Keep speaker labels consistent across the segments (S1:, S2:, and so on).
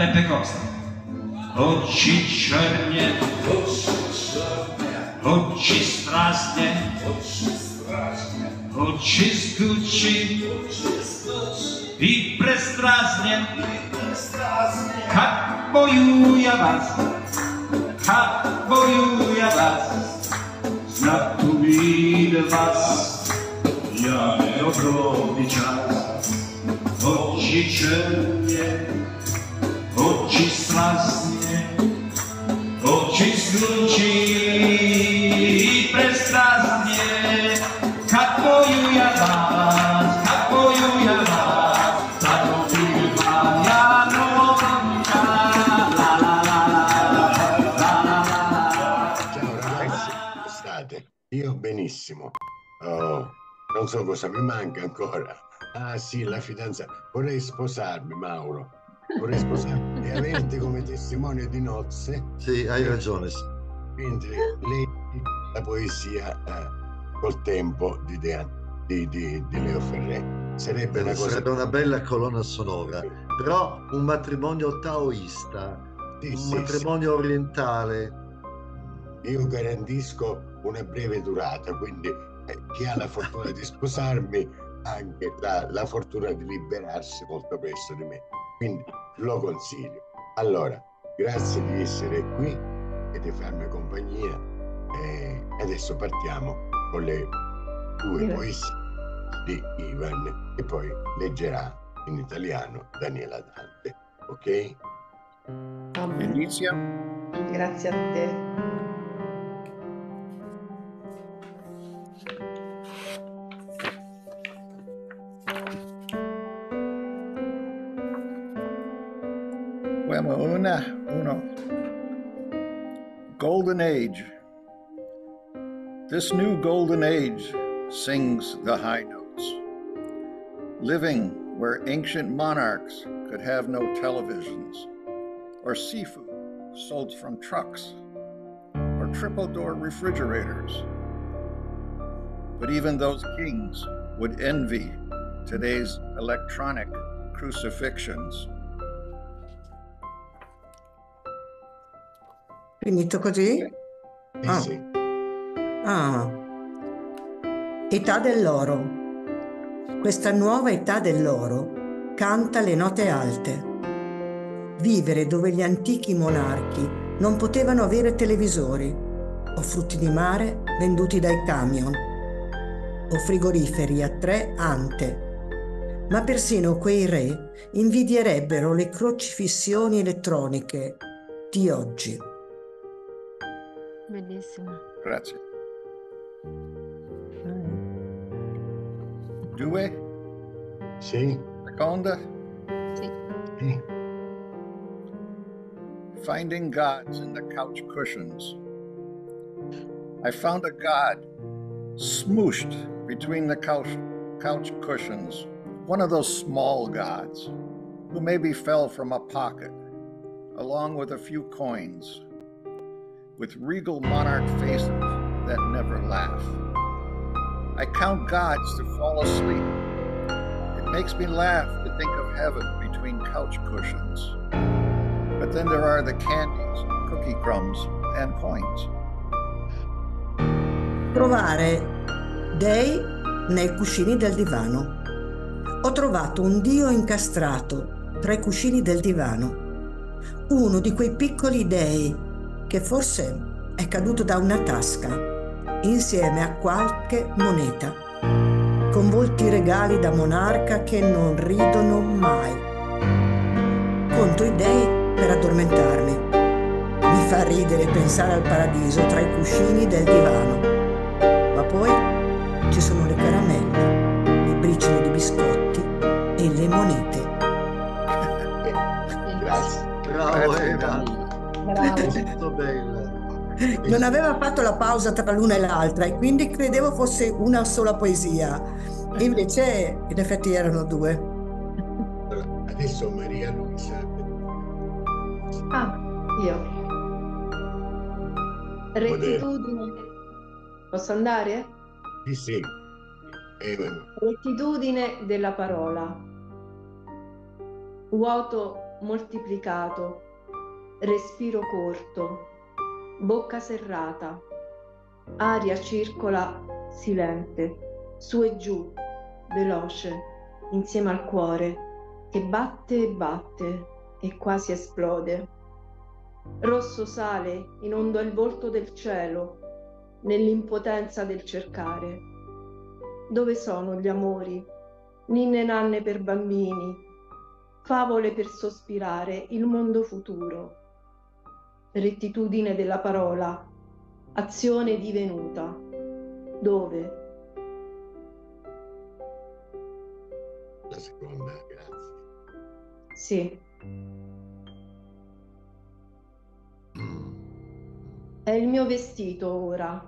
S1: Peppe Costa. Oči černě, oči strásně, oči skuči, i prestrasně, как bojuja vás, snad uvidím vás, já dobrový čas. Oči černě, oči strasně, oči skuči, i prestrasně, как bojuja vás,
S2: Io benissimo. Oh, non so cosa mi manca ancora. Ah sì, la fidanzata. Vorrei sposarmi, Mauro. Vorrei sposarmi e averti come testimone di nozze.
S3: Sì, hai ragione.
S2: Mentre lei la poesia col tempo di Leo Ferré. Sarebbe una cosa...
S3: Sarebbe una bella colonna sonora.
S2: Sì.
S3: Però un matrimonio taoista,
S2: Sì,
S3: un matrimonio orientale.
S2: Io garantisco una breve durata, quindi chi ha la fortuna di sposarmi ha anche la fortuna di liberarsi molto presto di me, quindi lo consiglio. Allora, grazie di essere qui e di farmi compagnia e adesso partiamo con le due poesie di Ivan e poi leggerà in italiano Daniela Dante, ok?
S4: Inizia.
S5: Grazie a te.
S4: Uno. Golden Age. This new golden age sings the high notes, living where ancient monarchs could have no televisions, or seafood sold from trucks, or triple-door refrigerators. But even those kings would envy today's electronic crucifixions.
S6: Finito così?
S2: Sì.
S6: Età dell'oro. Questa nuova età dell'oro canta le note alte. Vivere dove gli antichi monarchi non potevano avere televisori, o frutti di mare venduti dai camion, o frigoriferi a 3 ante. Ma persino quei re invidierebbero le crocifissioni elettroniche di oggi.
S7: Bellissimo.
S4: Grazie. 2.
S2: Sì.
S4: Seconda.
S7: Sì.
S2: Sì.
S4: Finding gods in the couch cushions. I found a god smooshed between the couch cushions, one of those small gods who maybe fell from a pocket, along with a few coins, with regal monarch faces that never laugh. I count gods to fall asleep. It makes me laugh to think of heaven between couch cushions. But then there are the candies, cookie crumbs, and coins.
S6: Trovare dei nei cuscini del divano. Ho trovato un dio incastrato tra i cuscini del divano. Uno di quei piccoli dei che forse è caduto da una tasca, insieme a qualche moneta, con volti regali da monarca che non ridono mai. Conto i dei per addormentarmi. Mi fa ridere pensare al paradiso tra i cuscini del divano. Ma poi ci sono le caramelle, le briciole di biscotti e le monete.
S2: Grazie.
S3: Bravo Eva.
S5: Bravo.
S3: Molto bella.
S6: Non aveva fatto la pausa tra l'una e l'altra e quindi credevo fosse una sola poesia. Invece in effetti erano 2.
S2: Adesso Maria Luisa.
S5: Io. Rettitudine. Posso andare?
S2: Sì.
S5: Rettitudine della parola. Vuoto moltiplicato, respiro corto, bocca serrata, aria circola silente, su e giù, veloce, insieme al cuore, che batte e batte e quasi esplode. Rosso sale, inonda il volto del cielo, nell'impotenza del cercare. Dove sono gli amori? Ninne nanne per bambini, favole per sospirare il mondo futuro. Rettitudine della parola, azione divenuta. Dove?
S2: La seconda, grazie.
S5: Sì. È il mio vestito ora.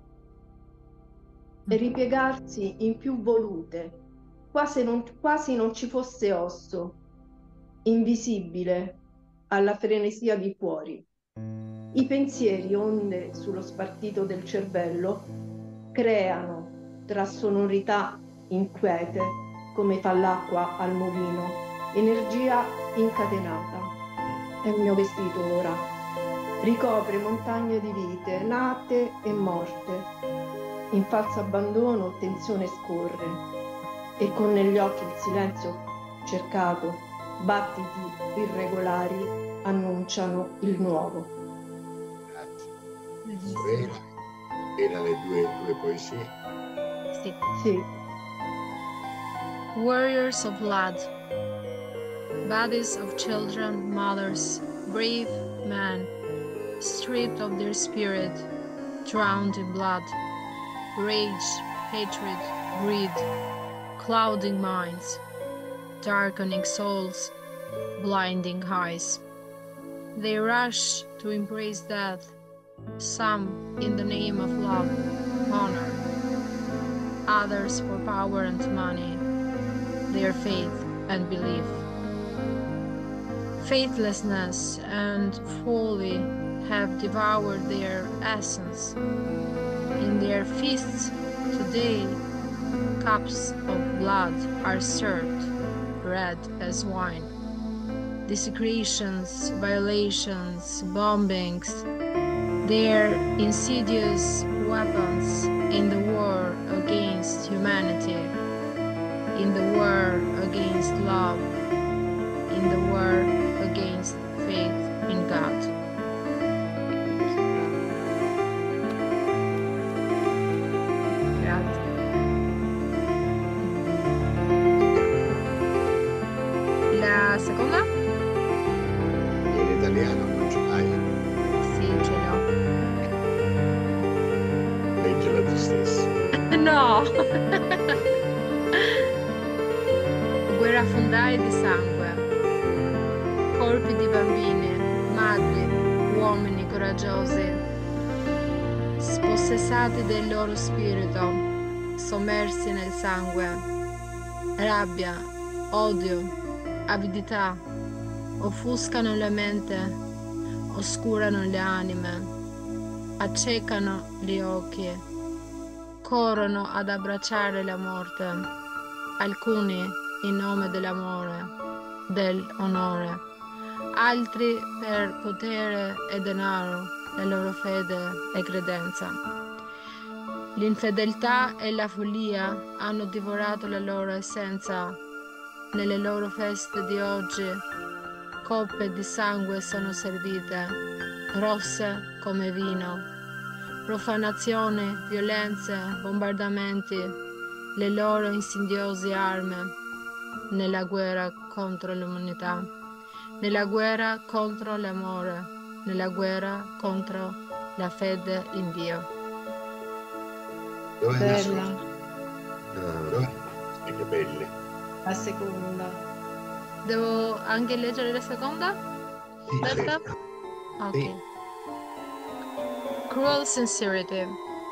S5: E ripiegarsi in più volute, quasi non ci fosse osso, invisibile alla frenesia di fuori. I pensieri, onde sullo spartito del cervello, creano tra sonorità inquiete, come fa l'acqua al mulino, energia incatenata. È il mio vestito ora. Ricopre montagne di vite, nate e morte. In falso abbandono tensione scorre e con negli occhi il silenzio cercato, battiti irregolari annunciano il nuovo.
S2: Grazie. Sorella, erano le due poesie?
S7: Sì.
S5: Sì.
S7: Warriors of blood, bodies of children, mothers, brave men, stripped of their spirit, drowned in blood, rage, hatred, greed, clouding minds, darkening souls, blinding eyes. They rush to embrace death, some in the name of love, honor, others for power and money, their faith and belief. Faithlessness and folly have devoured their essence. In their feasts today, cups of blood are served, red as wine. Desecrations, violations, bombings, their insidious weapons in the war against humanity, in the war against love, in the war against faith in God. Grazie. La seconda?
S2: In italiano non ce l'hai?
S7: Sì, ce l'ho.
S2: Leggela tu stesso.
S7: No! Guerrafondai di sangue, corpi di bambini, madri, uomini coraggiosi, spossessati del loro spirito, sommersi nel sangue, rabbia, odio, avidità, offuscano la mente, oscurano le anime, accecano gli occhi, corrono ad abbracciare la morte, alcuni in nome dell'amore, dell'onore, altri per potere e denaro, la loro fede e credenza. L'infedeltà e la follia hanno divorato la loro essenza. Nelle loro feste di oggi coppe di sangue sono servite, rosse come vino. Profanazioni, violenze, bombardamenti, le loro insidiose armi nella guerra contro l'umanità, nella guerra contro l'amore, nella guerra contro la fede in Dio.
S2: Dove è la
S5: Bella.
S2: seconda? Dove? Sì, che belle.
S5: La seconda.
S7: Devo anche leggere la seconda?
S2: Sì,
S7: Aspetta.
S2: certo.
S7: Ok.
S2: Sì.
S7: Cruel sincerity.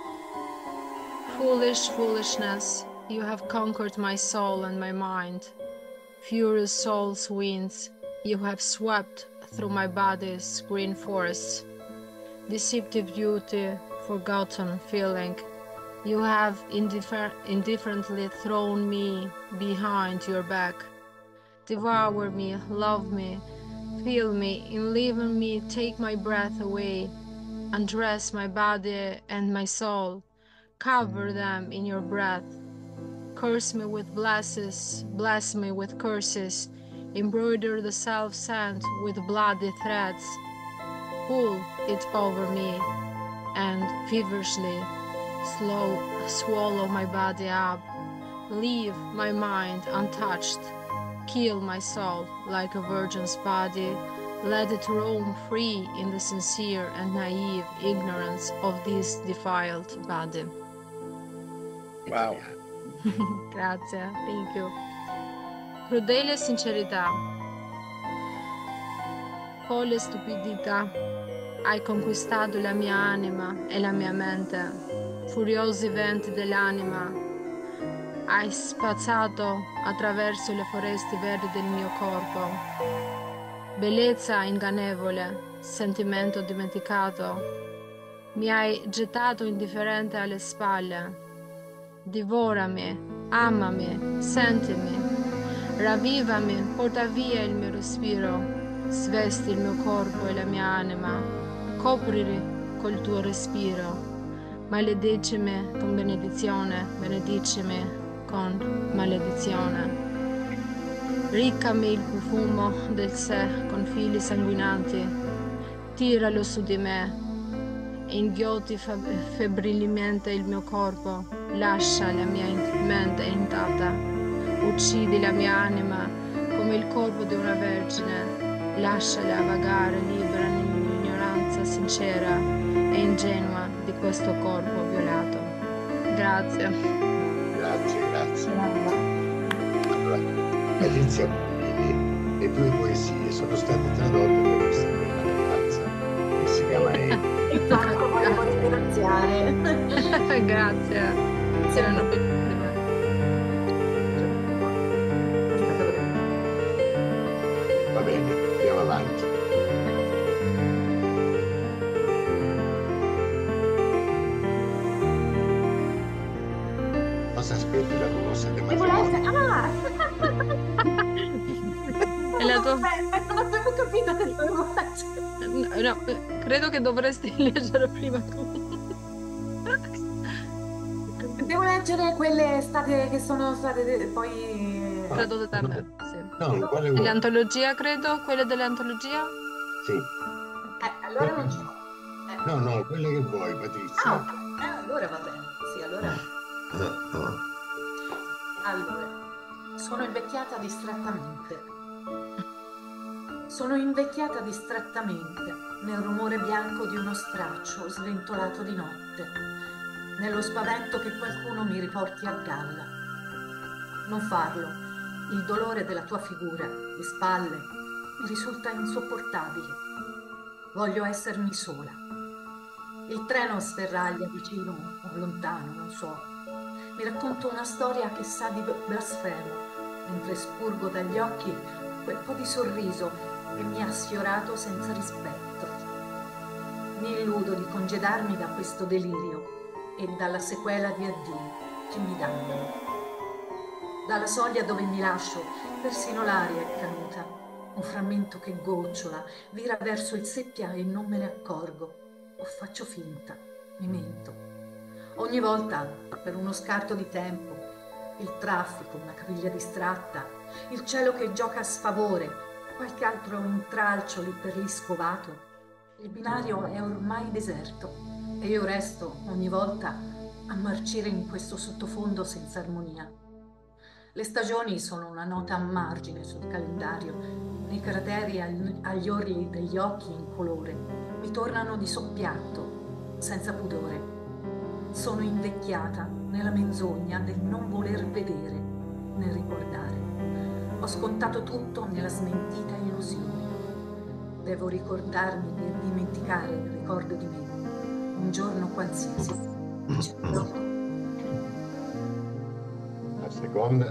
S7: Foolish foolishness, you have conquered my soul and my mind. Furious soul's winds, you have swept through my body's green forests. Deceptive beauty, forgotten feeling, you have indifferently thrown me behind your back. Devour me, love me, fill me, in leaving me take my breath away, undress my body and my soul, cover them in your breath, curse me with blesses, bless me with curses, embroider the self-sent with bloody threads, pull it over me, and feverishly swallow my body up, leave my mind untouched, kill my soul like a virgin's body, let it roam free in the sincere and naive ignorance of this defiled body.
S4: Wow.
S7: Grazie, thank you. Crudele sincerità, folle stupidità, hai conquistato la mia anima e la mia mente, furiosi venti dell'anima, hai spazzato attraverso le foreste verdi del mio corpo, bellezza ingannevole, sentimento dimenticato, mi hai gettato indifferente alle spalle, divorami, amami, sentimi, ravvivami, porta via il mio respiro, svesti il mio corpo e la mia anima, coprili col tuo respiro, maledicimi con benedizione, benedicimi con maledizione. Riccami il profumo del sé con fili sanguinanti, tiralo su di me, inghiotti febbrilmente il mio corpo, lascia la mia mente intatta, uccidi la mia anima come il corpo di una vergine, lasciala vagare libera nell'ignoranza sincera e ingenua di questo corpo violato. Grazie.
S2: Grazie. Allora, Letizia Bordini, le tue poesie sono state tradotte da questa bella ragazza che si chiama Eva.
S8: Infatti, volevo ringraziare.
S7: Grazie. Erano bellissime.
S2: Va bene, andiamo avanti. Cosa aspetti la cosa del matrimonio?
S7: È la tua...
S8: Non avevo capito che dovevo leggere.
S7: No, credo che dovresti leggere prima tu.
S8: Devo leggere quelle che sono state poi
S7: Tradotte da me, sì.
S2: No, quale vuoi?
S7: L'antologia, credo? Quelle dell'antologia?
S2: Sì.
S8: allora non ce l'ho.
S2: No, quelle che vuoi, Patrizia.
S8: Ok. Allora va bene. Sì, allora. Allora, sono invecchiata distrattamente. Sono invecchiata distrattamente nel rumore bianco di uno straccio sventolato di notte, nello spavento che qualcuno mi riporti a galla. Non farlo, il dolore della tua figura, di spalle, mi risulta insopportabile. Voglio essermi sola. Il treno sferraglia vicino o lontano, non so. Mi racconto una storia che sa di blasfemo, mentre spurgo dagli occhi quel po' di sorriso che mi ha sfiorato senza rispetto. Mi illudo di congedarmi da questo delirio e dalla sequela di addii che mi danno. Dalla soglia dove mi lascio, persino l'aria è canuta. Un frammento che gocciola, vira verso il seppia e non me ne accorgo. O faccio finta, mi mento. Ogni volta, per uno scarto di tempo, il traffico, una caviglia distratta, il cielo che gioca a sfavore, qualche altro intralcio lì per lì scovato, il binario è ormai deserto e io resto ogni volta a marcire in questo sottofondo senza armonia. Le stagioni sono una nota a margine sul calendario, nei crateri agli orli degli occhi incolore, mi tornano di soppiatto, senza pudore. Sono invecchiata nella menzogna del non voler vedere, nel ricordare. Ho scontato tutto nella smentita illusione. Devo ricordarmi di dimenticare il ricordo di me. Un giorno qualsiasi.
S2: La seconda.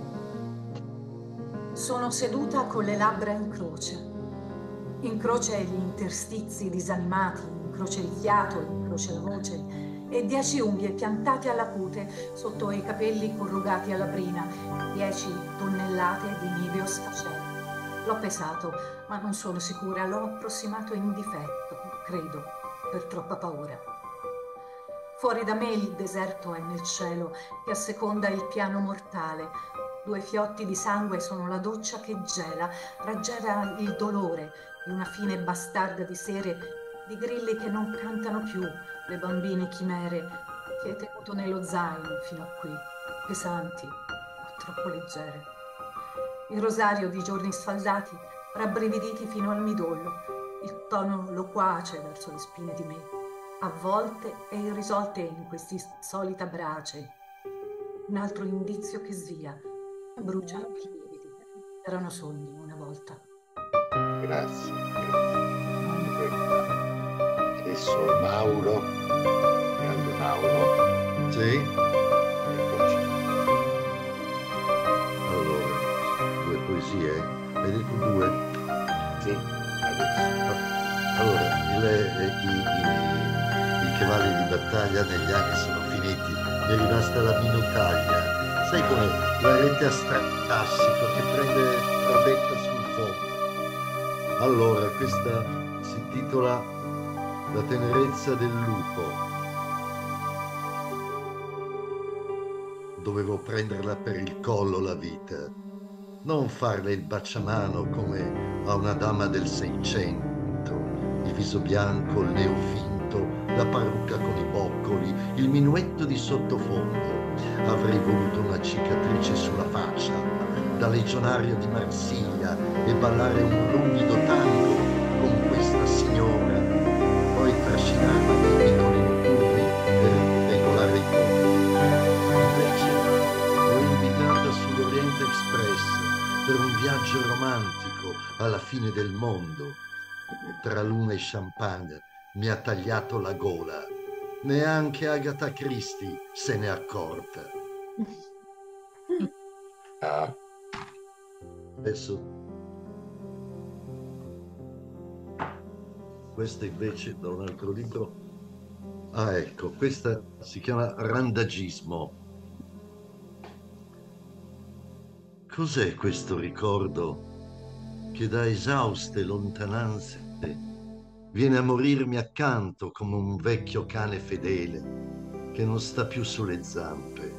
S8: Sono seduta con le labbra in croce. In croce gli interstizi disanimati, in croce il fiato, in croce la voce, e 10 unghie piantate alla cute sotto i capelli corrugati alla brina, 10 tonnellate di niveo sfacente. L'ho pesato, ma non sono sicura. L'ho approssimato in difetto, credo, per troppa paura. Fuori da me il deserto è nel cielo che asseconda il piano mortale. 2 fiotti di sangue sono la doccia che gela, raggela il dolore di una fine bastarda di sere, di grilli che non cantano più, le bambine chimere che hai tenuto nello zaino fino a qui, pesanti o troppo leggere. Il rosario di giorni sfaldati, rabbrividiti fino al midollo, il tono loquace verso le spine di me, avvolte e irrisolte in questi solita brace. Un altro indizio che svia, brucia i lieviti. Erano sogni una volta.
S2: Grazie. Adesso Mauro, grande Mauro.
S3: Sì?
S2: Eccoci.
S3: Allora, 2 poesie. Hai detto 2?
S2: Sì, adesso.
S3: Allora, i cavalli di battaglia negli anni sono finiti, è rimasta la minutaglia. Sai come la rete a strassico che prende robetta sul fondo. Allora, questa si intitola La tenerezza del lupo. Dovevo prenderla per il collo la vita, non farle il baciamano come a una dama del 600, il viso bianco, il neofinto, la parrucca con i boccoli, il minuetto di sottofondo. Avrei voluto una cicatrice sulla faccia, da legionario di Marsiglia, e ballare un ruvido tango con questa signora, poi trascinarla nei vicoli notturni per regolare i conti. Invece l'ho invitata sull'Oriente Express per un viaggio romantico alla fine del mondo. Tra luna e champagne mi ha tagliato la gola. Neanche Agatha Christie se n'è accorta.
S2: Ah,
S3: Adesso questa invece da un altro libro. Ah, ecco, questa si chiama Randagismo. Cos'è questo ricordo che da esauste lontananze viene a morirmi accanto come un vecchio cane fedele che non sta più sulle zampe,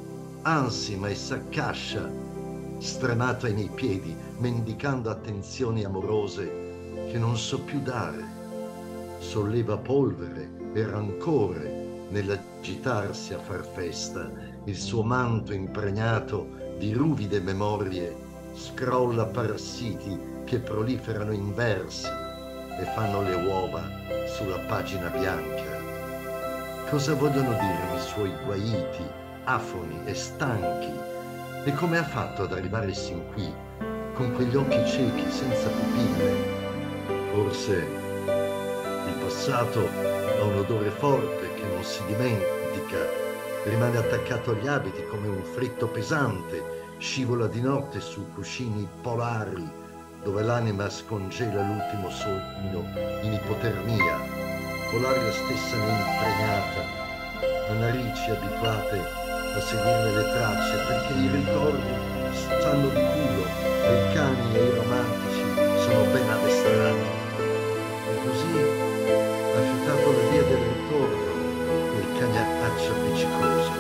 S3: ansima e s'accascia, stremato ai miei piedi, mendicando attenzioni amorose che non so più dare. Solleva polvere e rancore nell'agitarsi a far festa, il suo manto impregnato di ruvide memorie scrolla parassiti che proliferano in versi e fanno le uova sulla pagina bianca. Cosa vogliono dirmi i suoi guaiti, afoni e stanchi? E come ha fatto ad arrivare sin qui, con quegli occhi ciechi, senza pupille? Forse il passato ha un odore forte che non si dimentica, rimane attaccato agli abiti come un fritto pesante, scivola di notte su cuscini polari, dove l'anima scongela l'ultimo sogno in ipotermia, con l'aria stessa ne impregnata, a narici abituate a seguirne le tracce, perché i ricordi sanno di culo e i cani e i romantici sono ben addestrati. E così ha fiutato la via del ritorno nel cagnaccio appiccicoso.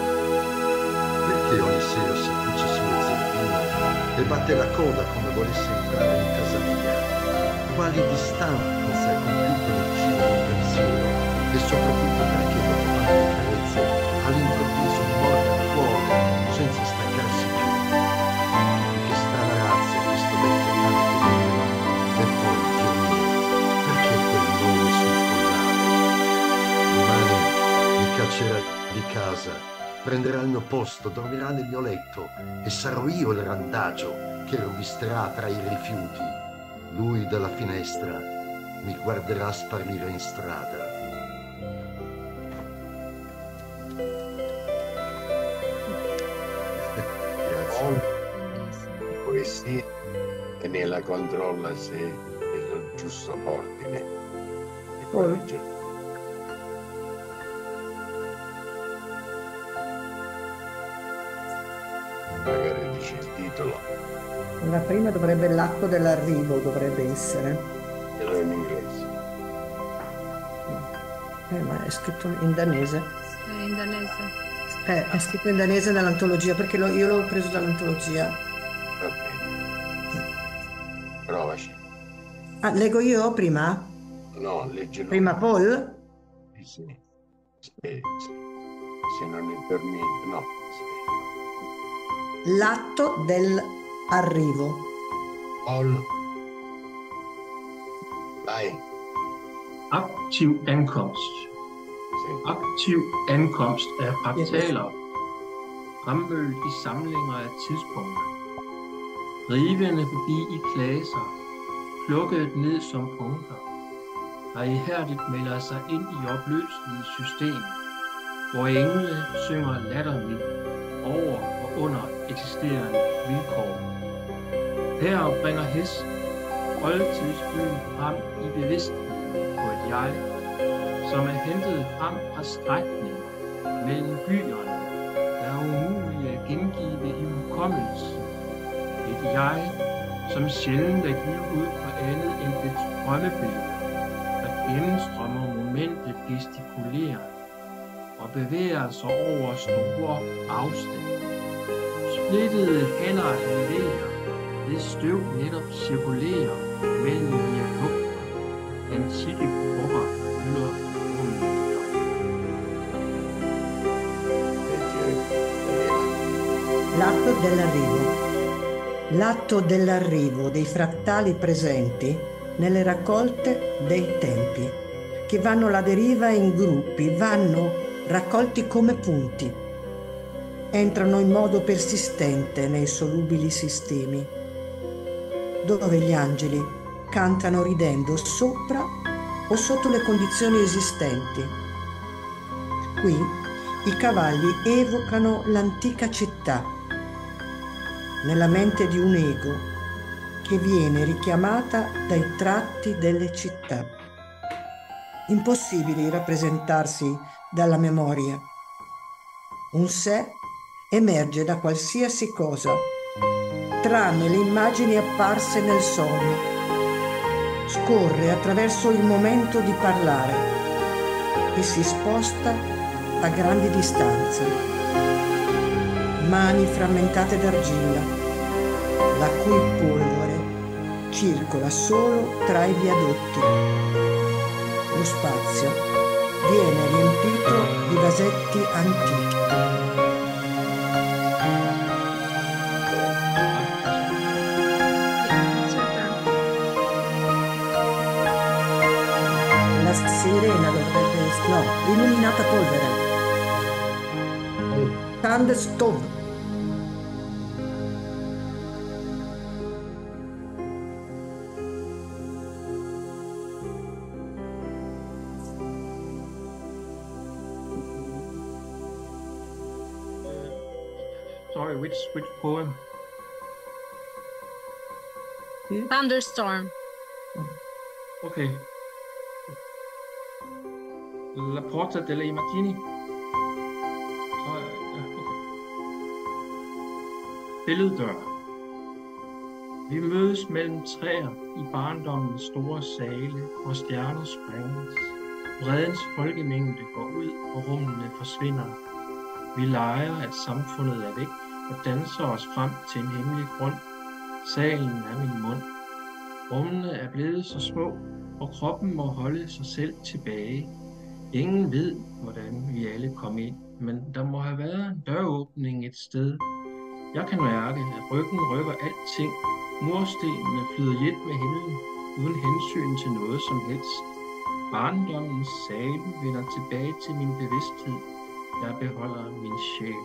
S3: Perché ogni sera si appiccia sulle zerbine e batte la coda come volesse entrare in casa mia? Quali distanze ha compiuto nel cibo del pensiero? E soprattutto perché dopo tante carezze all'improvviso mi morde il cuore senza staccarsi più? Che strana razza è questo vecchio cane fedele? E poi, Dio mio, perché quel nome sul collare? Domani mi caccerà di casa, prenderà il mio posto, dormirà nel mio letto e sarò io il randagio che rovisterà tra i rifiuti. Lui dalla finestra mi guarderà sparire in strada. Grazie.
S2: poesia e me la controlla se è nel giusto ordine. E poi legge. Magari dice il titolo. titolo?
S6: La prima dovrebbe l'acqua dell'arrivo, dovrebbe essere.
S2: Era in inglese.
S6: Ma è scritto in danese.
S7: È in danese.
S6: È scritto in danese nell'antologia, perché io l'ho preso dall'antologia.
S2: Va bene. Provaci.
S6: Ah, leggo io prima?
S2: No, leggilo.
S6: Prima Paul?
S2: Sì. Aspetta. Se non è per niente, no. Aspetta.
S6: L'atto dell'arrivo.
S2: Paul. Vai.
S1: Aktiv ankomst.
S2: Sì.
S1: Aktiv ankomst er frataler, fremmødt i samlinger af tidspunkter, rivende forbi i klaser, plukket ned som punkter, der ihærdigt melder sig ind i opløselige systemer, hvor engle synger latterligt over og under eksisterende vilkår. Her bringer hesten oldtidsbyen frem i bevidstheden på et jeg, som er hentet frem fra strækninger mellem byerne, der er umulige at gengive i hukommelsen. Et jeg, som sjældent er givet ud på andet end det drømmebillede, der gennemstrømmer momentet gestikuleret og bevæger sig over store afstande. Splittede hænder halverer, det støv netop cirkulerer mellem viadukter, antikke grupper hylder rummet.
S6: L'atto dell'arrivo. L'atto dell'arrivo dei frattali presenti nelle raccolte dei tempi, che vanno alla deriva in gruppi, vanno raccolti come punti. Entrano in modo persistente nei solubili sistemi, dove gli angeli cantano ridendo sopra o sotto le condizioni esistenti. Qui i cavalli evocano l'antica città, nella mente di un ego che viene richiamata dai tratti delle città, impossibili rappresentarsi dalla memoria. Un sé emerge da qualsiasi cosa, tranne le immagini apparse nel sogno. Scorre attraverso il momento di parlare e si sposta a grandi distanze. Mani frammentate d'argilla, la cui polvere circola solo tra i viadotti. Lo spazio viene riempito di vasetti antichi. La sirena dovrebbe... no, illuminata polvere. Thunderstorm.
S1: Sorry, which poem?
S7: Thunderstorm.
S1: Okay. La Porta delle Martini. Billeddør. Vi mødes mellem træer i barndommens store sale, hvor stjerner sprænges. Vredens folkemængde går ud, og rummene forsvinder. Vi leger, at samfundet er væk, og danser os frem til en hemmelig grund. Salen er min mund. Rummene er blevet så små, og kroppen må holde sig selv tilbage. Ingen ved, hvordan vi alle kom ind, men der må have været en døråbning et sted. Jeg kan mærke, at ryggen rykker alting. Murstenene flyder jet med himlen, uden hensyn til noget som helst. Barndommens sale vender tilbage til min bevidsthed. Jeg beholder min sjæl.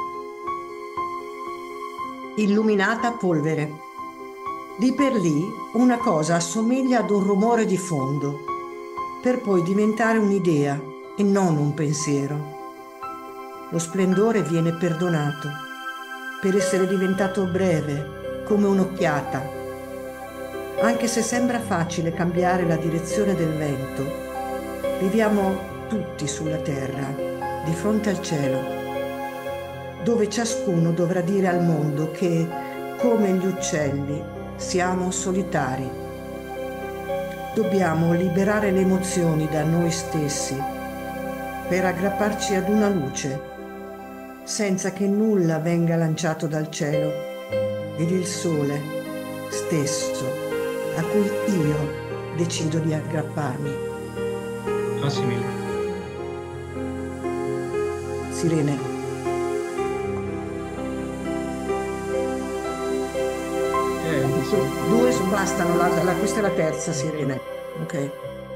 S6: Illuminata polvere. Lì per lì una cosa assomiglia ad un rumore di fondo, per poi diventare un'idea e non un pensiero. Lo splendore viene perdonato per essere diventato breve, come un'occhiata. Anche se sembra facile cambiare la direzione del vento, viviamo tutti sulla terra, di fronte al cielo, dove ciascuno dovrà dire al mondo che come gli uccelli, siamo solitari. Dobbiamo liberare le emozioni da noi stessi per aggrapparci ad una luce, senza che nulla venga lanciato dal cielo, ed il sole stesso a cui io decido di aggrapparmi.
S1: Grazie mille.
S6: Sirene. Due bastano, questa è la terza, Sirene. Ok.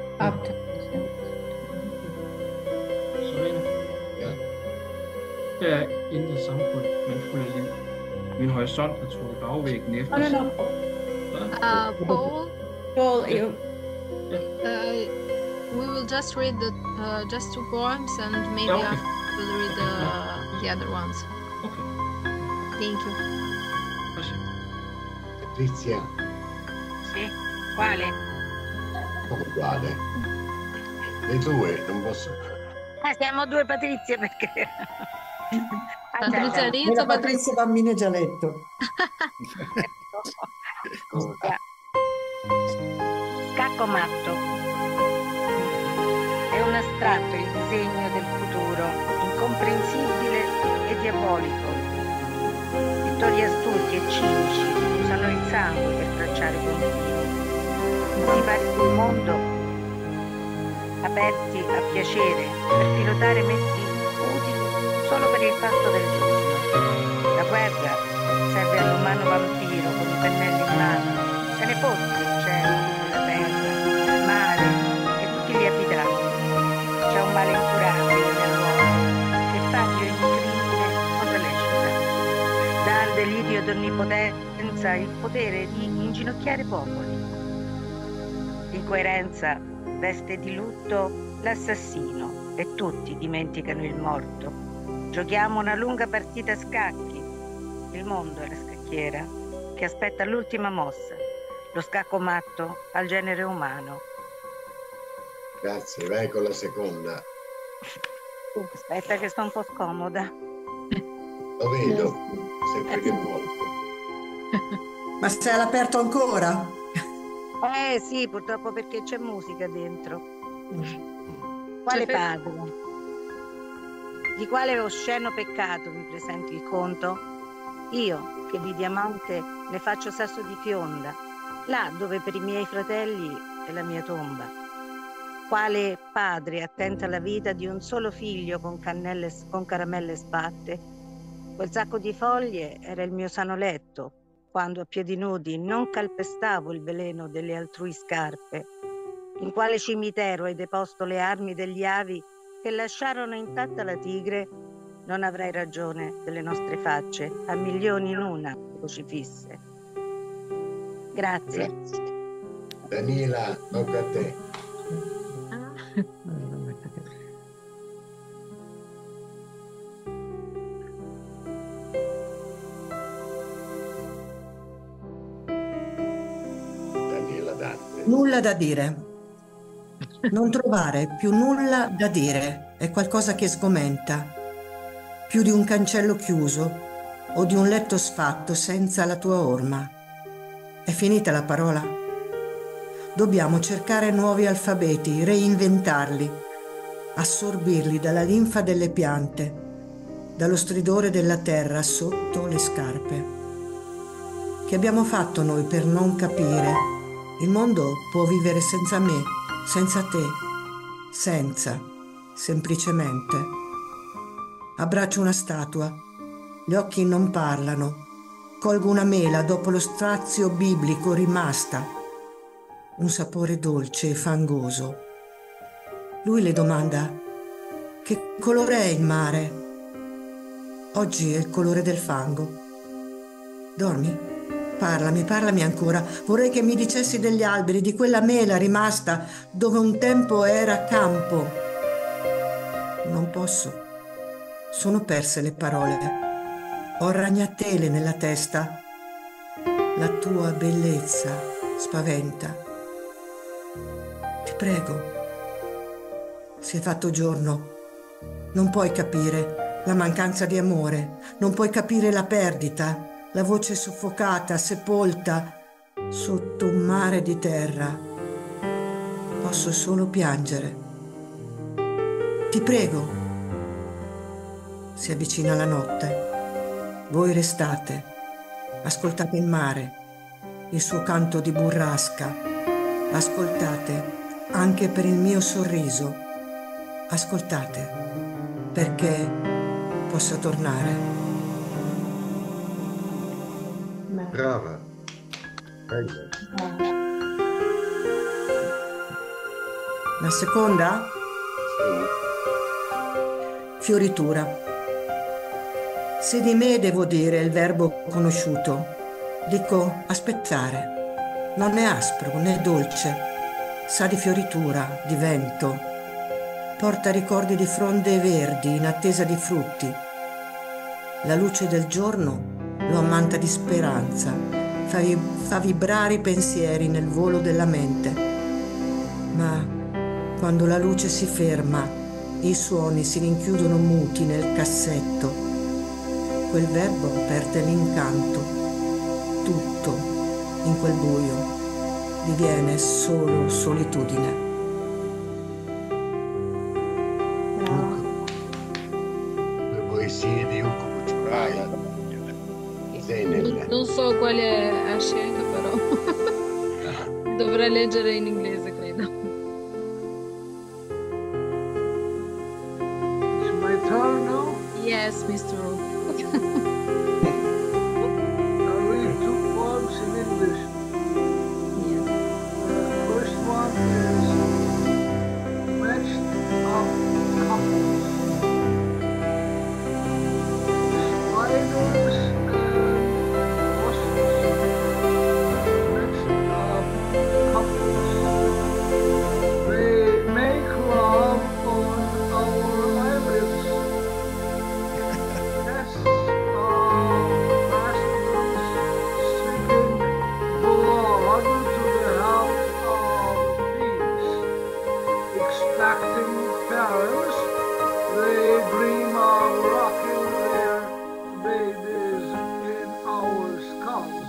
S1: Der er intet samfund, men fuld af liv. Min horisont har trukket bagvæggen efter sig.
S7: Paul, we will just read just 2 poems, and maybe
S1: Okay.
S7: we'll read the other ones.
S1: Okay.
S7: Thank you.
S2: Patrizia,
S9: Sì, quale?
S2: come quale? Le due, non posso.
S9: Siamo due Patrizie perché...
S7: Patrizia
S6: La
S7: Rizzo,
S6: Patrizia Bambini è già letto.
S9: Scusa. Scacco matto. È un astratto il disegno del futuro, incomprensibile e diabolico. Pittori astuti e cinici usano il sangue per tracciare confini. Si pare di un mondo aperti a piacere per pilotare mezzi utili solo per il pasto del giorno. La guerra serve all'umano vampiro con i pennelli in mano, se ne fotte il cielo, la terra, il mare e tutti gli abitanti. C'è un male incurabile nell'uomo che fa di ogni crimine cosa lecita. Dà al delirio d'onnipotenza il potere di inginocchiare popoli. L'incoerenza veste di lutto l'assassino e tutti dimenticano il morto. Giochiamo una lunga partita a scacchi. Il mondo è la scacchiera che aspetta l'ultima mossa, lo scacco matto al genere umano.
S2: Grazie, vai con la seconda.
S9: Aspetta che sto un po' scomoda.
S2: Lo vedo, sempre che vuoi.
S6: Ma sei all'aperto ancora?
S9: Sì, purtroppo perché c'è musica dentro. Quale padre? Di quale osceno peccato mi presenti il conto? Io, che di diamante ne faccio sasso di fionda, là dove per i miei fratelli è la mia tomba. Quale padre attenta alla vita di un solo figlio con caramelle sbatte? Quel sacco di foglie era il mio sano letto, quando a piedi nudi non calpestavo il veleno delle altrui scarpe. In quale cimitero hai deposto le armi degli avi che lasciarono intatta la tigre? Non avrai ragione delle nostre facce, a milioni in una crocifisse. Grazie.
S2: Grazie. Daniela, tocca a te. Daniela Dante.
S6: Nulla da dire. Non trovare più nulla da dire è qualcosa che sgomenta, più di un cancello chiuso o di un letto sfatto senza la tua orma. È finita la parola? Dobbiamo cercare nuovi alfabeti, reinventarli, assorbirli dalla linfa delle piante, dallo stridore della terra sotto le scarpe. Che abbiamo fatto noi per non capire? Il mondo può vivere senza me, senza te, senza, semplicemente. Abbraccio una statua, gli occhi non parlano, colgo una mela dopo lo strazio biblico rimasta, un sapore dolce e fangoso. Lui le domanda: che colore è il mare? Oggi è il colore del fango. Dormi? Parlami ancora. Vorrei che mi dicessi degli alberi, di quella mela rimasta dove un tempo era campo. Non posso. Sono perse le parole. Ho ragnatele nella testa. La tua bellezza spaventa. Ti prego. Si è fatto giorno. Non puoi capire la mancanza di amore. Non puoi capire la perdita. la voce soffocata, sepolta sotto un mare di terra. Posso solo piangere. Ti prego. Si avvicina la notte. Voi restate. Ascoltate il mare, il suo canto di burrasca. Ascoltate anche per il mio sorriso. Ascoltate perché possa tornare.
S3: Brava. Bella.
S6: La seconda? Fioritura. Se di me devo dire il verbo conosciuto, dico aspettare. Non è aspro né dolce, sa di fioritura, di vento. Porta ricordi di fronde verdi in attesa di frutti. La luce del giorno lo ammanta di speranza, fa vibrare i pensieri nel volo della mente. Ma quando la luce si ferma e i suoni si rinchiudono muti nel cassetto, quel verbo perde l'incanto. Tutto in quel buio diviene solo solitudine.
S2: Le poesie di Ugo Ciuraia.
S7: Non so quale ha scelto, però dovrei leggere in inglese, credo.
S10: It's my turn now.
S7: Yes, Mr. Wu.
S10: I'll read two poems in English.
S7: Yes.
S10: The first one is Matched Up Couples. Spiders and wasps. Matched up couples. They make love on our eyelids. Nests of bastards seeking blood to the help of bees. Expecting parents, they dream of rocking their babies in our skulls.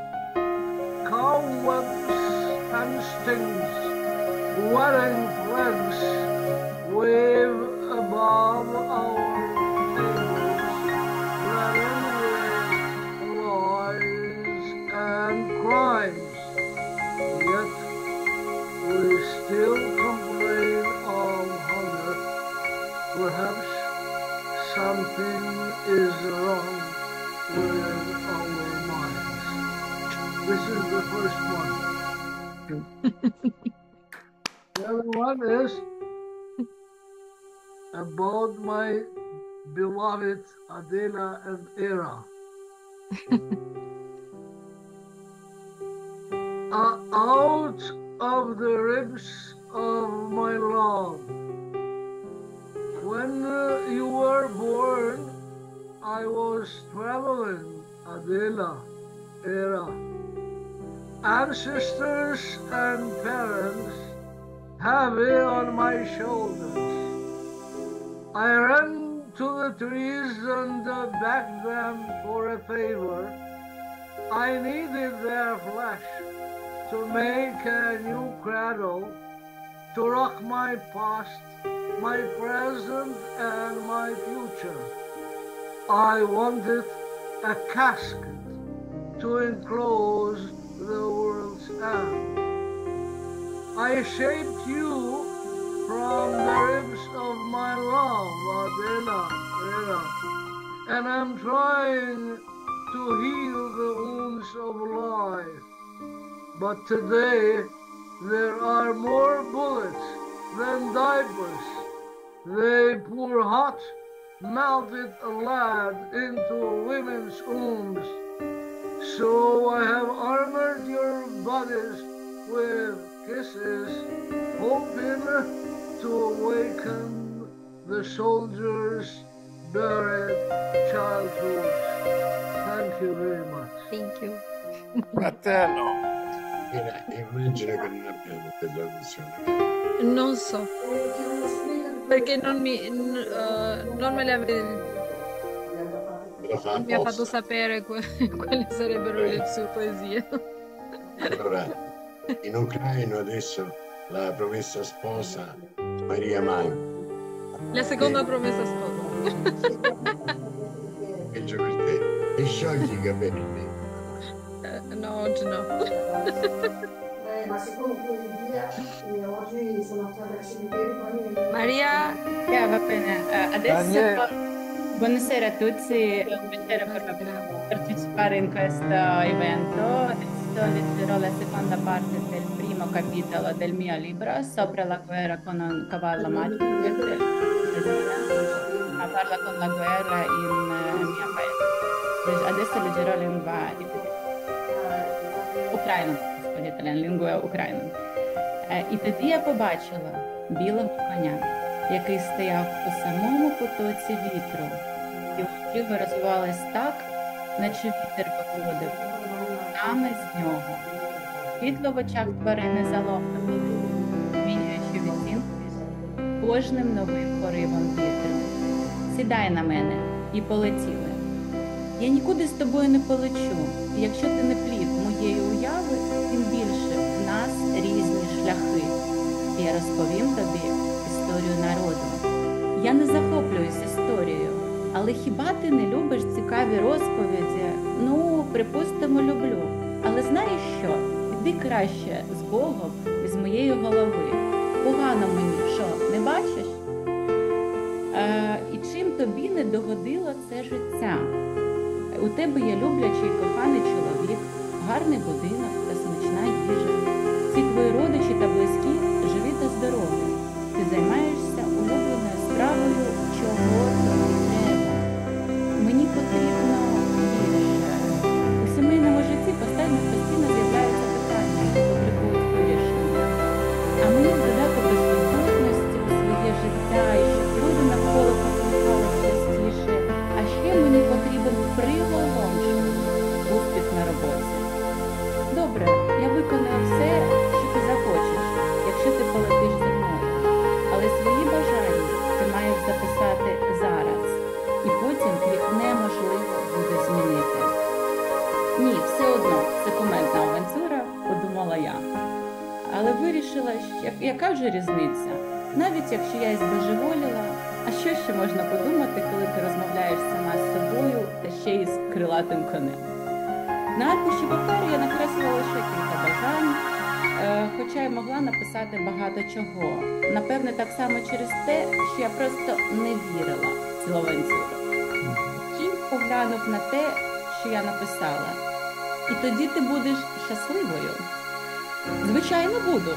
S10: Cobwebs and stings, wedding threads wave above our tables, letting away lies and crimes. Yet we still complain of hunger. Perhaps something is wrong with our minds. This is the first one. The other one is about my beloved Adela and Era. Out of the ribs of my love. When you were born, I was traveling, Adela, Era. Ancestors and parents heavy on my shoulders. I ran to the trees and begged them for a favor. I needed their flesh to make a new cradle, to rock my past, my present, and my future. I wanted a casket to enclose the world's end. I shaped you from the ribs of my love, Adela, Vera, and I'm trying to heal the wounds of life. But today, there are more bullets than diapers. They pour hot, melted lead into women's wombs. So I have armored your bodies with kisses, hoping to awaken the soldiers' buried childhood. Thank you very much.
S7: Thank you.
S4: Fratello.
S2: Immagino che non abbiamo per la traduzione.
S7: Non so, perché non me le avevi... mi ha fatto sapere quali sarebbero le sue poesie.
S2: Allora, in ucraino adesso la promessa sposa Maria Mann.
S7: La seconda promessa sposa.
S2: Peggio per te. E sciogli i capelli.
S7: No, oggi no.
S11: Ma secondo teoria oggi sono stata cimiteri.
S7: Maria,
S12: va bene. Adesso buonasera a tutti, è un piacere per me partecipare in questo evento. Adesso leggerò la seconda parte del primo capitolo del mio libro Sopra la guerra con un cavallo magico. Ma parla con la guerra in mio paese. Adesso leggerò lingua Україну, лінгвою Україну. І тоді я побачила білого коня, який стояв у самому потоці вітру. Його гриви розвивались так, наче вітер виходив саме з нього. Світло в очах тварини заломлено, змінюючи відтінки кожним новим поривом вітру. Сідай на мене і полетіли. Я нікуди з тобою не полечу, і якщо ти не плід моєї уяви, тим більше в нас різні шляхи. І я розповім тобі історію народу. Я не захоплююсь історією, але хіба ти не любиш цікаві розповіді? Ну, припустимо, люблю. Але знаєш що? Іди краще з Богом і з моєї голови. Погано мені, що, не бачиш? І чим тобі не догодило це життя? У тебе є люблячий і коханий чоловік, гарний будинок та смачна їжа. Всі твої родичі та близькі живі та здорові. Ти займаєшся улюбленою справою, чого тобі треба. Мені потрібно більше. У сімейному житті постійно з'являються питання, які потребують вирішення. А мені додати безтурботності у своє життя, і щоб люди навколо посміхали частіше. А ще мені потрібен приголомшений успіх на роботі. Добре, я виконую все, що ти захочеш, якщо ти полетиш зі мною. Але свої бажання ти маєш записати зараз, і потім їх неможливо буде змінити. Ні, все одно, це кумедна авантюра, подумала я. Але вирішила, що яка вже різниця? Навіть якщо я і збожеволіла, а що ще можна подумати, коли ти розмовляєш сама з собою та ще й з крилатим конем? На аркуші паперу я накреслила лише кілька бажань, хоча й могла написати багато чого. Напевне, так само через те, що я просто не вірила в цю авантюру. Кінь поглянув на те, що я написала. І тоді ти будеш щасливою. Звичайно, буду.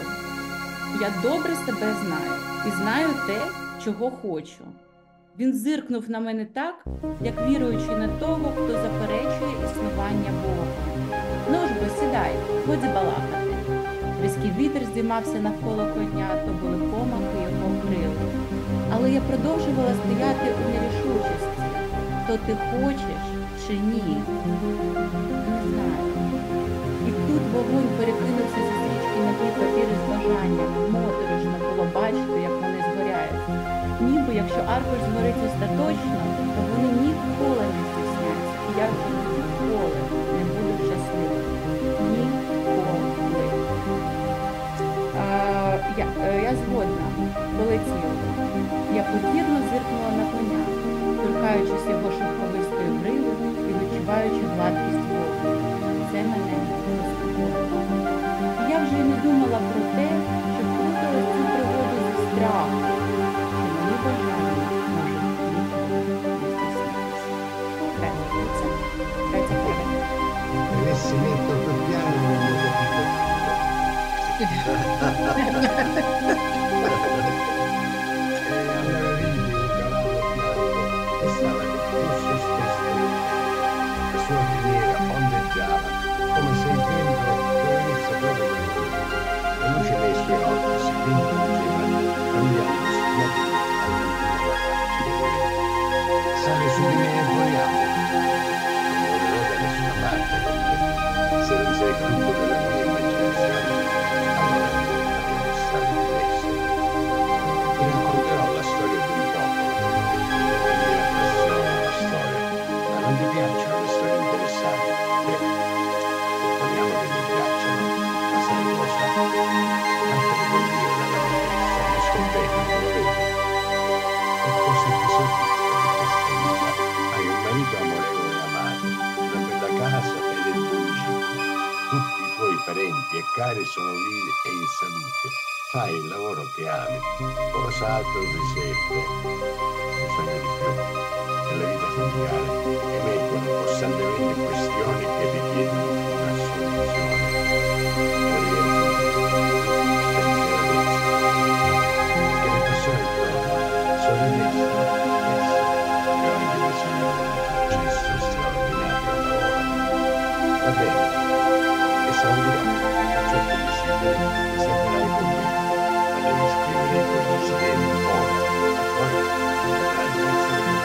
S12: Я добре себе знаю і знаю те, чого хочу. Він зиркнув на мене так, як віруючи на того, хто заперечує існування Бога. Ну ж бо, сідай, годі балакати. Різкий вітер здіймався навколо коня, то були помахи його крил. Але я продовжувала стояти у нерішучості. То ти хочеш чи ні? Не знаю. І тут вогонь перекинувся зі стрічки на ті папіри з бажаннями. Моторошно було бачити, як вони згоряють. Ніби якщо аркуш згорить остаточно, то вони ніколи не здійсняться. І я вже ніколи не буду щаслива. Ніколи. Я згодна. Полетіла. Я покірно зиркнула на коня, торкаючись його шовковистої гриви і відчуваючи гладкість воду. Це мене заспокоїло. Я вже й не думала про те, що вплутала цю пригоду зі страху, що мої бажання можуть ніколи не здійснитися. Третя книга.
S2: Avessi letto quel piano non avrei capito. Allora vidi un cavallo bianco che stava con se stesso. La sua criniera ondeggiava come se il vento provenisse proprio da lui. La luce dei suoi occhi si rimpungeva, cambiava sposato, riserve, bisogno di più. Nella vita familiare emergono costantemente questioni che richiedono una soluzione. Perché le persone intorno sono rimesse che ho anche bisogno di un processo straordinario al lavoro. Va bene, esaudirò a certo desidero che sembrare con me, ma devi scrivere i tuoi desideri ora e poi potrai pensare di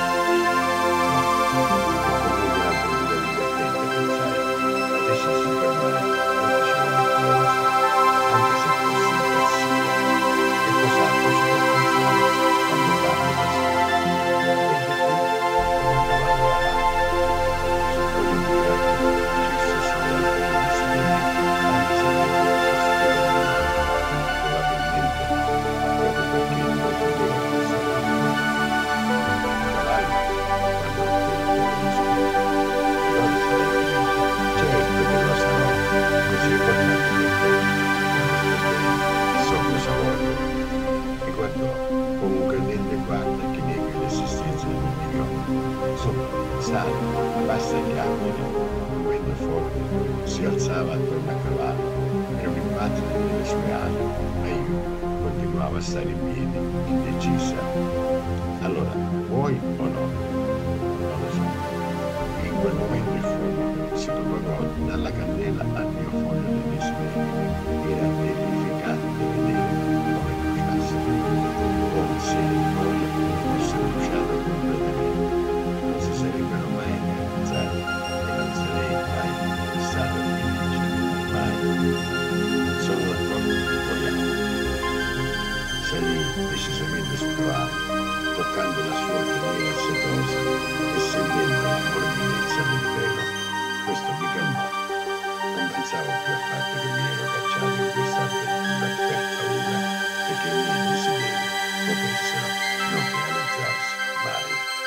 S2: basta che chiacchiere, un vento forte si alzava attorno a cavallo, era un imbattito delle sue ali, ma io continuavo a stare in piedi, indecisa. Allora, vuoi o no? Non lo so. In quel momento il fuoco si propagò dalla candela al mio foglio del desiderio. Era terrificante vedere come bruciasse. Come se il foglio fosse bruciato completamente. Non si sarebbero mai realizzati e non sarei mai stato felice. Mai. Sono d'accordo, vogliamo. Salì decisamente sul cavallo, toccando la sua criniera setosa e sentendo la morbidezza del pelo. Questo mi calmò. Non pensavo più al fatto che mi ero cacciato in questa avventura per paura e che i miei desideri potessero non realizzarsi mai.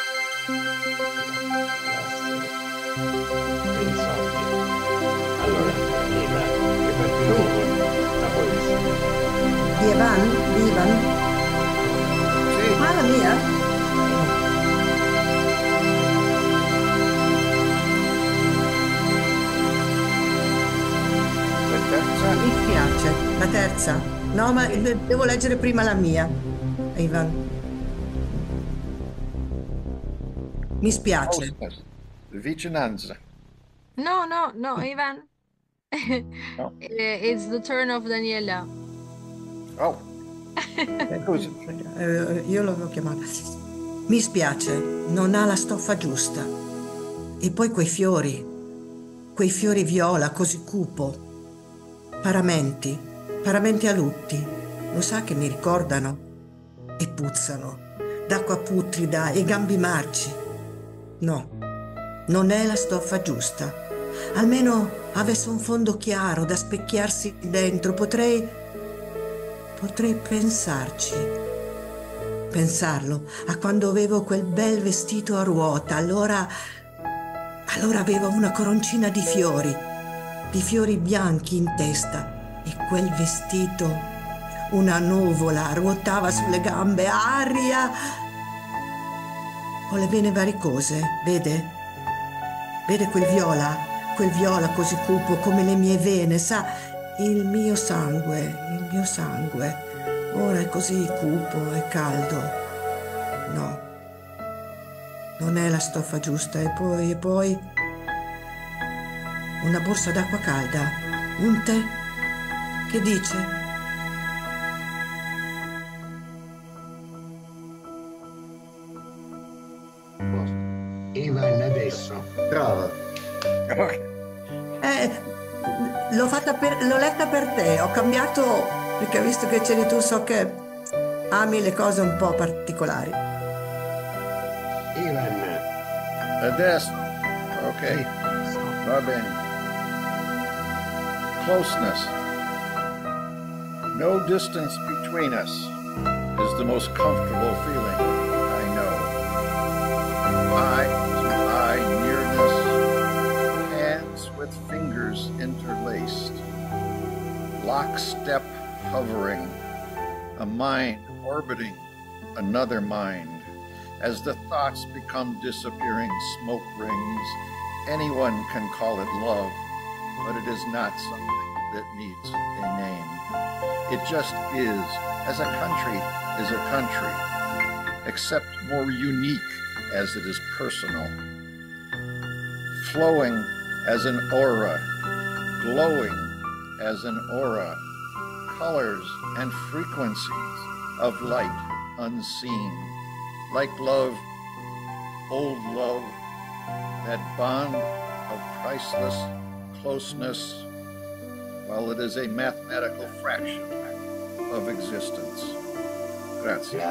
S2: Per i soldi. Allora, Eva, ripartirò con la poesia.
S6: Di Ivan? Di Ivan?
S4: Sì.
S6: Ah, la mia?
S4: La terza?
S6: Mi spiace. La terza? No, ma devo leggere prima la mia. Ivan. Mi spiace.
S4: Vicinanza.
S7: No, Ivan.
S4: No.
S7: It's the turn of Daniela.
S4: Oh. Scusi.
S6: Io l'avevo chiamata. Mi spiace, non ha la stoffa giusta. E poi quei fiori viola, così cupo. Paramenti a lutti. Lo sa che mi ricordano? E puzzano, d'acqua putrida e gambi marci. No, non è la stoffa giusta. Almeno avesse un fondo chiaro da specchiarsi dentro, potrei pensarlo a quando avevo quel bel vestito a ruota. Allora avevo una coroncina di fiori bianchi in testa, e quel vestito, una nuvola, ruotava sulle gambe, aria. Ho le vene varicose, vede quel viola così cupo come le mie vene, sa, il mio sangue, ora è così cupo e caldo. No, non è la stoffa giusta. E poi una borsa d'acqua calda, un tè, che dice?
S2: Ivan adesso.
S3: Brava.
S6: L'ho letta per te, ho cambiato perché visto che c'eri tu so che ami le cose un po' particolari.
S2: Ivan.
S4: Adesso. Ok. Va bene. Closeness. No distance between us is the most comfortable feeling I know. Eye to eye nearness, hands with fingers interlaced, lockstep hovering, a mind orbiting another mind. As the thoughts become disappearing smoke rings, anyone can call it love, but it is not something that needs a name. It just is, as a country is a country, except more unique as it is personal. Flowing as an aura, glowing as an aura, colors and frequencies of light unseen. Like love, old love, that bond of priceless closeness, while it is a mathematical fraction of existence. Grazie.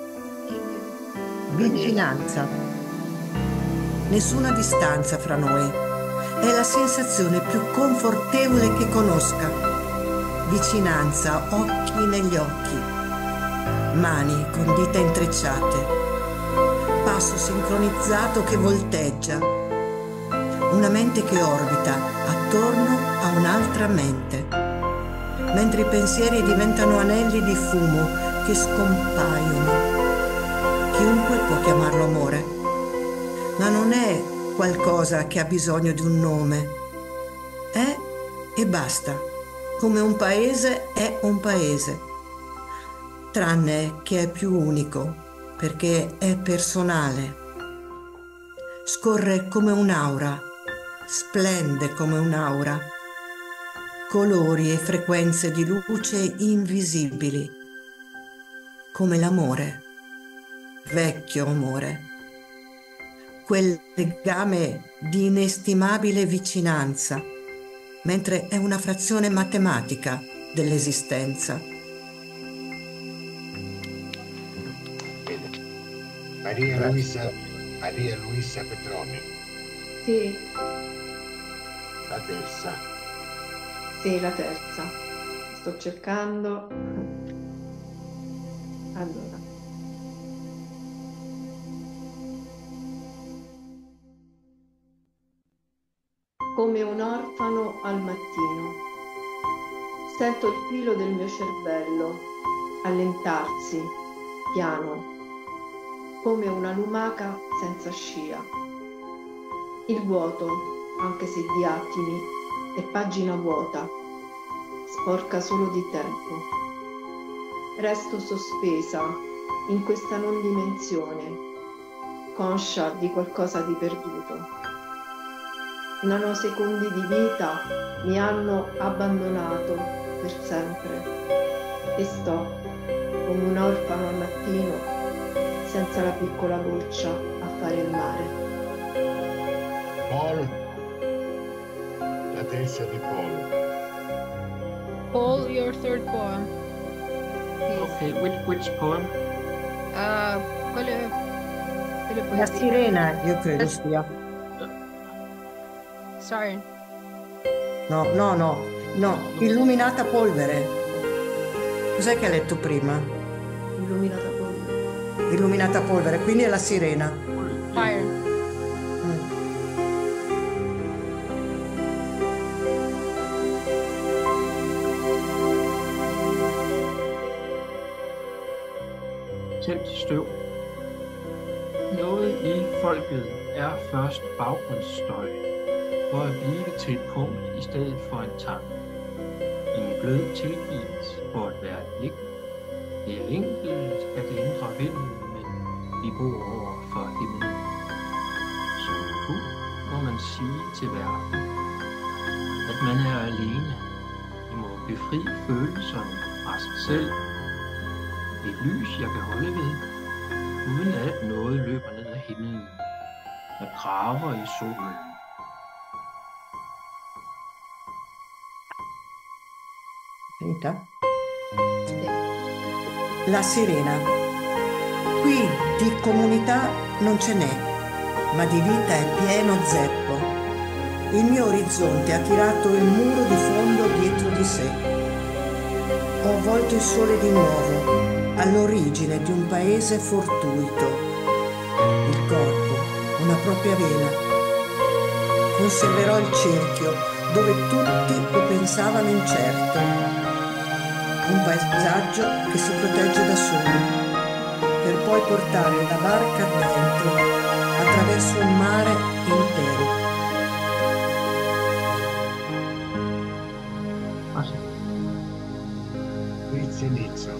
S6: Vicinanza. Nessuna distanza fra noi. È la sensazione più confortevole che conosca. Vicinanza, occhi negli occhi. Mani con dita intrecciate. Passo sincronizzato che volteggia. Una mente che orbita attorno a un'altra mente. Mentre i pensieri diventano anelli di fumo che scompaiono. Chiunque può chiamarlo amore. Ma non è qualcosa che ha bisogno di un nome. È e basta. Come un paese è un paese. Tranne che è più unico, perché è personale. Scorre come un'aura, splende come un'aura. Colori e frequenze di luce invisibili. Come l'amore, vecchio amore. Quel legame di inestimabile vicinanza, mentre è una frazione matematica dell'esistenza.
S2: Maria Luisa Petrone.
S5: Sì.
S2: La terza.
S5: Sì, la terza. Sto cercando. Allora. Come un orfano al mattino. Sento il filo del mio cervello allentarsi, piano, come una lumaca senza scia. Il vuoto, anche se di attimi, è pagina vuota, sporca solo di tempo. Resto sospesa in questa non dimensione, conscia di qualcosa di perduto. Nanosecondi di vita mi hanno abbandonato per sempre e sto come un orfano al mattino senza la piccola goccia a fare il mare.
S2: Paul, la terza di Paul.
S7: Paul, your third poem.
S1: Okay, which poem?
S7: Quelle
S6: La
S7: poesie.
S6: sirena, io credo sia.
S7: Sorry.
S6: No, Illuminata polvere. Cos'è che hai letto prima?
S5: Illuminata polvere.
S6: Illuminata polvere, quindi è la sirena.
S7: Fire.
S1: Tæmt støv. Noget i folket er først baggrundsstøj, for at blive til et punkt i stedet for en tanke. En blød tilgivelse for at være et blik. Det er enkelt at ændre vinden, men vi bor over for himlen. Som en fugl må man sige til verden, at man er alene. Vi må befri følelserne fra sig selv. Et lys, jeg kan holde ved, uden at noget løber ned ad himlen, der graver i solen.
S6: Finita? La sirena. Qui di comunità non ce n'è, ma di vita è pieno zeppo. Il mio orizzonte ha tirato il muro di fondo dietro di sé. Ho avvolto il sole di nuovo, all'origine di un paese fortuito. Il corpo, una propria vena. Conserverò il cerchio dove tutti lo pensavano incerto. un paesaggio che si protegge da solo, per poi portare la barca dentro attraverso un mare intero.
S2: Patrizia Nizzo.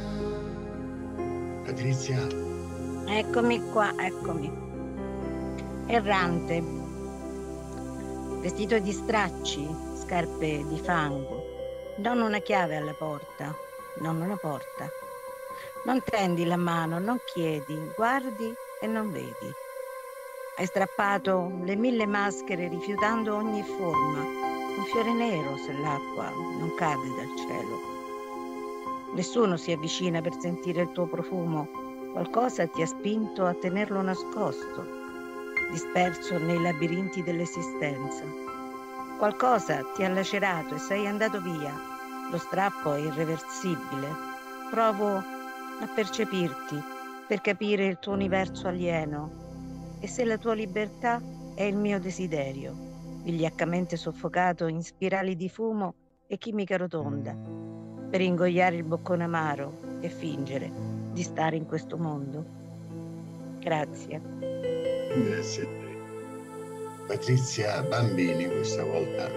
S2: Patrizia.
S9: Eccomi qua, eccomi. Errante, vestito di stracci, scarpe di fango, non una chiave alla porta, non una porta. Non tendi la mano, non chiedi, guardi e non vedi. Hai strappato le 1000 maschere rifiutando ogni forma, un fiore nero se l'acqua non cade dal cielo. Nessuno si avvicina per sentire il tuo profumo, qualcosa ti ha spinto a tenerlo nascosto, disperso nei labirinti dell'esistenza. Qualcosa ti ha lacerato e sei andato via. Lo strappo è irreversibile. Provo a percepirti per capire il tuo universo alieno. E se la tua libertà è il mio desiderio, vigliaccamente soffocato in spirali di fumo e chimica rotonda, per ingoiare il boccone amaro e fingere di stare in questo mondo. Grazie.
S2: Grazie a te. Patrizia Bambini questa volta.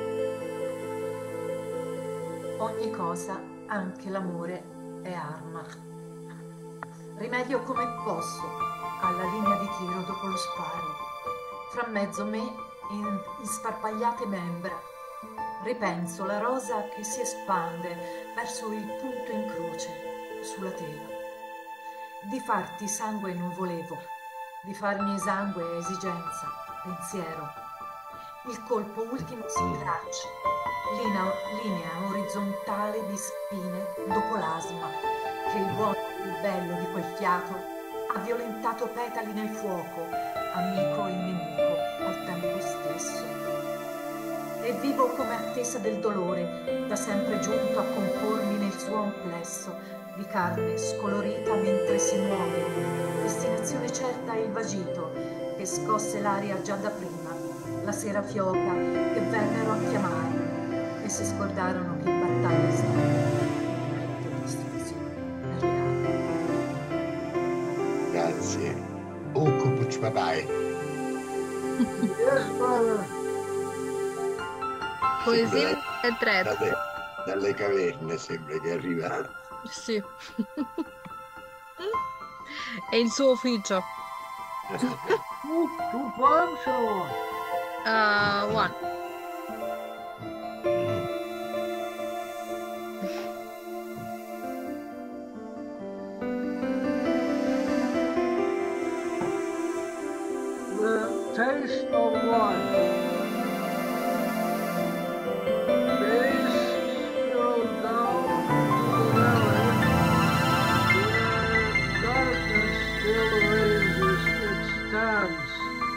S8: Ogni cosa, anche l'amore, è arma. Rimedio come posso alla linea di tiro dopo lo sparo. Fra mezzo me in sparpagliate membra. Ripenso la rosa che si espande verso il punto in croce sulla tela. Di farti sangue non volevo, di farmi esangue esigenza, pensiero. Il colpo ultimo si traccia, linea orizzontale di spine dopo l'asma, che il buono e il bello di quel fiato ha violentato petali nel fuoco, amico e nemico al tempo stesso. E vivo come attesa del dolore, da sempre giunto a compormi nel suo amplesso, di carne scolorita mentre si muove, destinazione certa è il vagito, che scosse l'aria già da prima, la sera fioca che vennero a chiamare, e si scordarono che in battaglia stava.
S2: Grazie. Occupaci, papai.
S10: Yes, brother.
S7: Poesia e tretto.
S2: Dalle caverne sembra che arriva.
S7: Sì. È il suo ufficio.
S10: Two poems or one?
S7: One.
S10: The taste of wine. Days spiral down to the valley where darkness still raises its stance.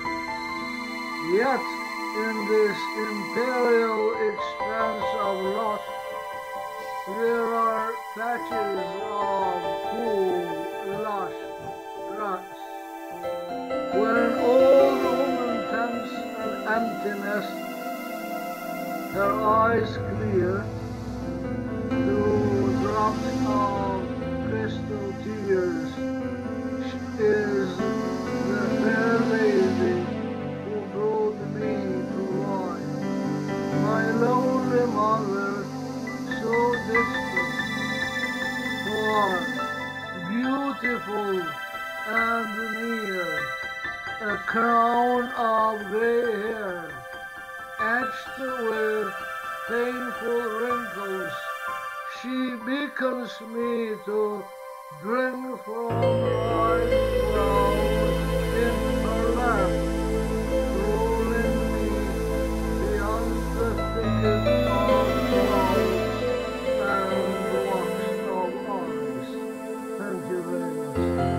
S10: Yet in this imperial expanse of lost, there are patches of cool, lush grass. Where an old woman tends an empty nest, her eyes clear through drops of crystal tears. She is the fair lady who brought me to life. My lonely mother, so distant, far, beautiful and near, a crown of gray hair, etched with painful wrinkles. She beckons me to drink from life's well in her lap, rolling me beyond the thicket of flowers and walks of eyes. Thank you very much.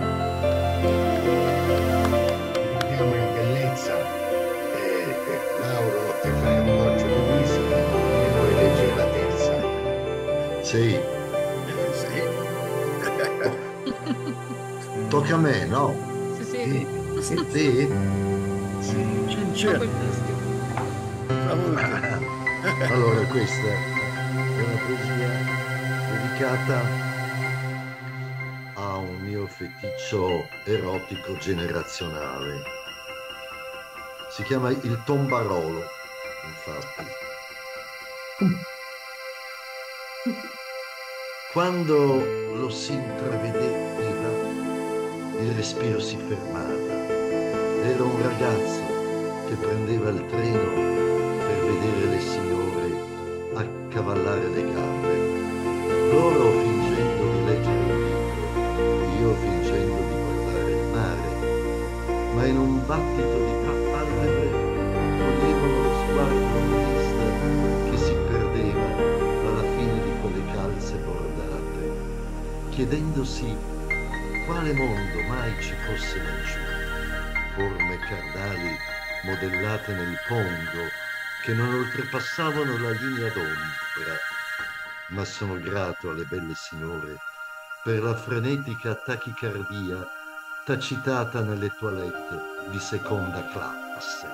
S2: Siamo in bellezza. Mauro, ti fai un goccio di whisky e poi leggi la terza.
S3: Sì. Tocca a me, no?
S7: Sì, sì.
S3: Sì? Sì.
S7: Dopo il misto.
S3: Allora, questa è una poesia dedicata a un mio feticcio erotico generazionale. Si chiama il tombarolo, infatti. Quando lo si intravedeva, il respiro si fermava. Era un ragazzo che prendeva il treno per vedere le signore accavallare le gambe. Loro fingendo di leggere un libro, io fingendo di guardare il mare, ma in un battito di palpebre coglievano lo sguardo nudista che si perdeva alla fine di quelle calze bordate, chiedendosi quale mondo mai ci fosse laggiù. Forme cardali modellate nel pongo che non oltrepassavano la linea d'ombra, ma sono grato alle belle signore per la frenetica tachicardia tacitata nelle toilette di seconda classe.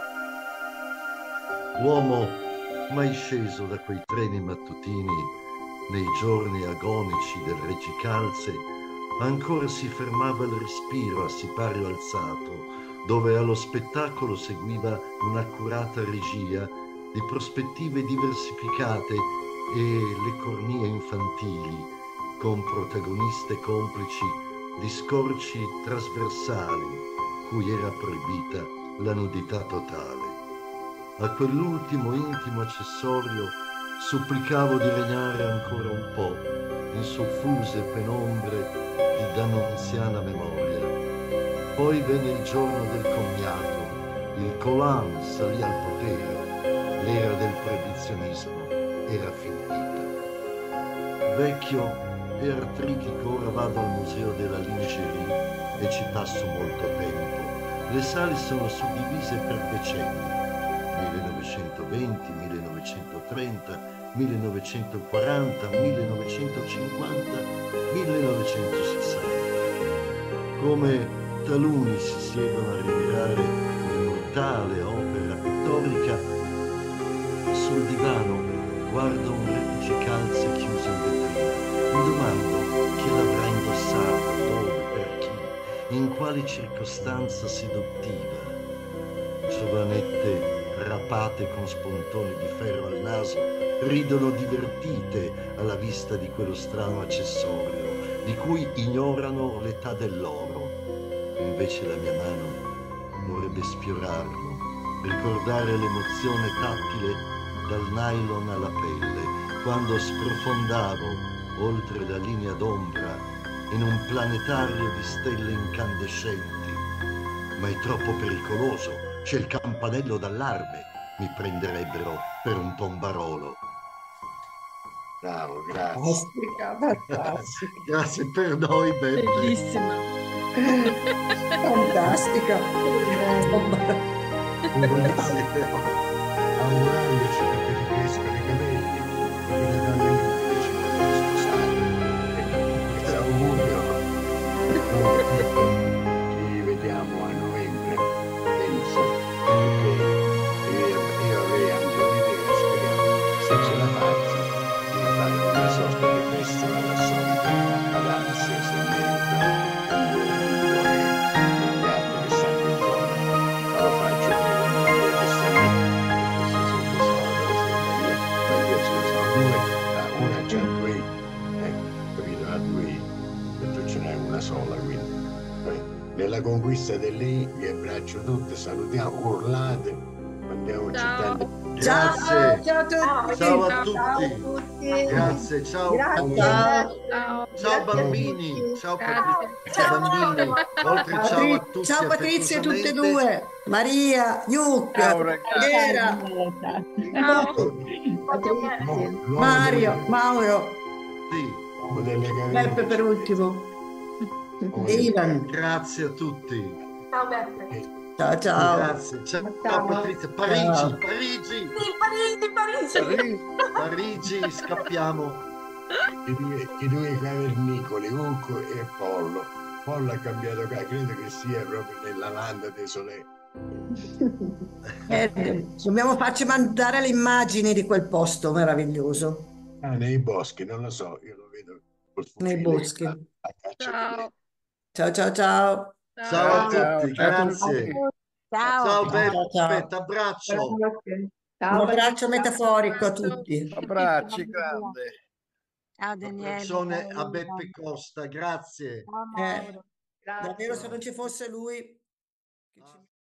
S3: Uomo mai sceso da quei treni mattutini nei giorni agonici del Regicalze, ancora si fermava il respiro a sipario alzato, dove allo spettacolo seguiva un'accurata regia di prospettive diversificate e le cornie infantili, con protagoniste complici di scorci trasversali, cui era proibita la nudità totale. A quell'ultimo intimo accessorio supplicavo di regnare ancora un po' in soffuse penombre di dannunziana memoria. Poi venne il giorno del commiato, il Colan salì al potere, l'era del proibizionismo era finita. Vecchio e artritico ora vado al museo della lingerie e ci passo molto tempo. Le sale sono suddivise per decenni, 1920, 1930, 1940, 1950, 1960. Come taluni si siedono a rimirare un'immortale opera pittorica, sul divano guardo un Regicalze chiuso in vetrina. Mi domando chi l'avrà indossato, dove, per chi, in quale circostanza seduttiva. Giovanette rapate con spuntoni di ferro al naso ridono divertite alla vista di quello strano accessorio, di cui ignorano l'età dell'oro. Invece la mia mano vorrebbe sfiorarlo, ricordare l'emozione tattile dal nylon alla pelle, quando sprofondavo oltre la linea d'ombra in un planetario di stelle incandescenti. Ma è troppo pericoloso, c'è il campanello d'allarme, mi prenderebbero per un tombarolo.
S2: Bravo, grazie.
S6: Fantastica.
S3: Grazie per noi, Beppe.
S7: Bellissima.
S6: Fantastica.
S2: Augurandoci che ti ricrescano i capelli e che le donne libere ci possano sposare. Questo augurio. Ci vediamo a novembre, penso, perché io avrei anche un'idea, speriamo, se ce la faccio, di fare una sorta di festival al solito ad Ansia, se merita. Sola, quindi nella conquista delle vi abbraccio tutte, salutiamo, urlate, andiamo citando.
S3: Grazie.
S6: Ciao a tutti.
S3: Ciao a tutti. Grazie, ciao. Ciao bambini. Ciao Patrizia, bambini. Oltre ciao a tutti.
S6: Ciao Patrizia, tutte e due. Maria, Yucca, Era, Mario, Mauro.
S3: Sì.
S6: Beppe per ultimo. Ivan.
S3: Grazie a tutti.
S8: Ciao Beppe.
S6: Ciao ciao.
S3: Grazie. Ciao Patrizia. Parigi. Parigi, scappiamo.
S2: I due cavernicoli, Ucco e Pollo. Pollo ha cambiato casa, credo che sia proprio nella landa dei Solè.
S6: Dobbiamo farci mandare le immagini di quel posto meraviglioso.
S2: Nei boschi, non lo so, io lo vedo
S6: nei boschi.
S2: a caccia delle...
S7: Ciao.
S6: Ciao, ciao, ciao.
S3: Ciao a tutti,
S4: ciao a
S3: grazie.
S4: tutti.
S9: Ciao.
S3: Ciao
S6: Ciao,
S3: Beppe,
S6: ciao.
S3: t'abbraccio.
S6: Un
S5: Ciao,
S6: abbraccio metaforico a tutti.
S4: Abbracci grande.
S9: Ciao Daniele.
S3: Abbraccione
S9: ciao,
S3: a
S9: Elena.
S3: Beppe Costa, grazie.
S9: Ciao Mauro.
S6: Davvero se non ci fosse lui... che ci-